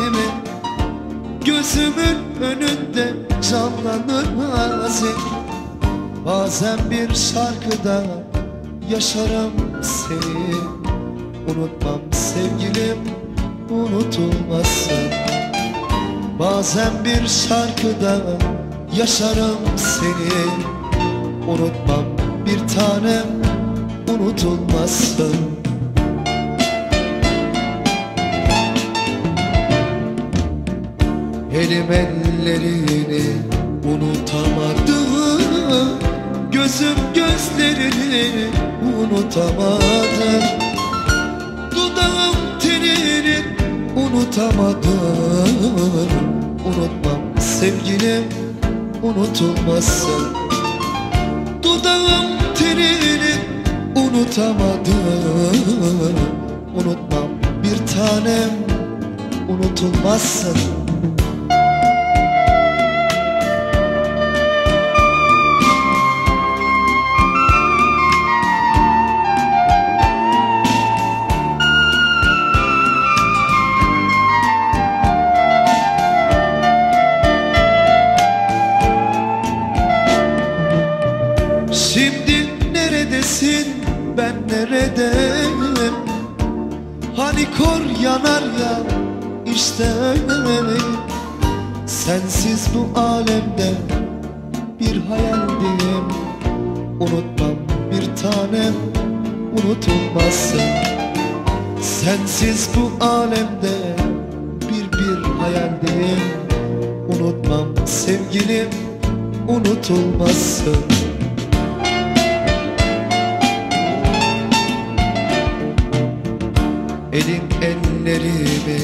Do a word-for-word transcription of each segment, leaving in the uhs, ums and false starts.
mi? Gözümün önünde canlanır mazi. Bazen bir şarkıda yaşarım seni. Unutmam sevgilim, unutulmazsın. Bazen bir şarkıda yaşarım seni. Unutmam bir tanem, unutulmazsın. Elim ellerini unutamadım, gözüm gözlerini unutamadım, dudağım tenini unutamadım. Unutmam sevgilim, unutulmazsın. Dudağım tenini unutamadım. Unutmam bir tanem, unutulmazsın. Şimdi neredesin, ben neredeyim? Hani kor yanar ya, işte öyle. Sensiz bu alemde bir hayaldeyim. Unutmam bir tanem, unutulmazsın. Sensiz bu alemde bir bir hayaldeyim. Unutmam sevgilim, unutulmazsın. Elin ellerimi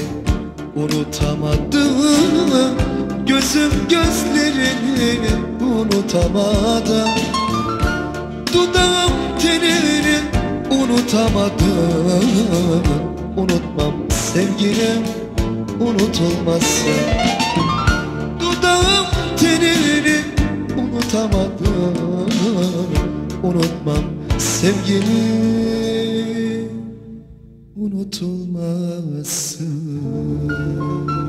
unutamadım, gözüm gözlerini unutamadım, dudağım tenini unutamadım. Unutmam sevgilim, unutulmazsın. Dudağım tenini unutamadım. Unutmam sevgilim, unutulmazsın.